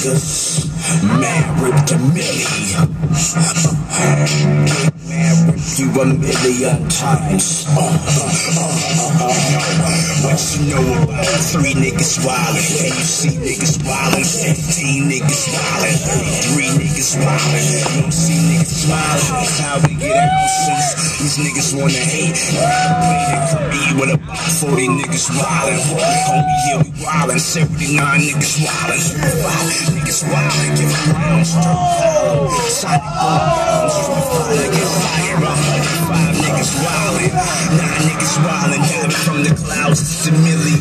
niggas. Mad Rip the Millie. Mad Rip you a million times. What you know about 3 niggas wildin'? Can you see niggas wildin'? 15 niggas wildin', 33 niggas wildin'. You don't see niggas smiling. That's how we get out since these niggas wanna hate. With about 40 niggas wildin'. Homie, here we wildin'. 79 niggas wildin'. 5 niggas wildin'. Give them rounds. Sonic boom. Street fighter get fire. 105 niggas wildin'. 9 niggas wildin'. Diving from the clouds. It's the Millie.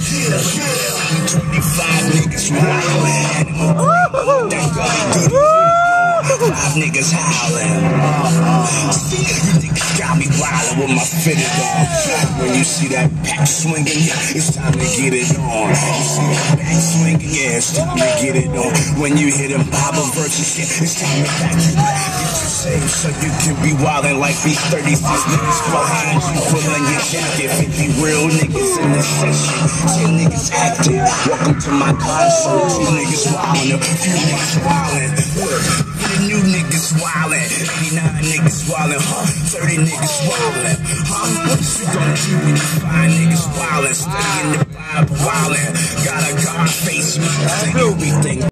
25 niggas wildin'. That gully did 5 niggas howlin'. You niggas got me wildin' with my fitted on. When you see that pack swinging, yeah, it's time to get it on. You see that back swinging, yeah, it's time to get it on. When you hit them Bible verses, yeah, it's time to back you up. Get you saved so you can be wildin' like these 36 niggas behind you, pulling your jacket. 50 real niggas in this session, 10 niggas acting. Welcome to my concert. 2 niggas wildin', a few niggas wildin'. The new niggas wildin', 89 niggas wildin', 30 niggas wildin', what you gonna do when you find niggas wildin'? Studying the Bible wildin', got a God face, everything.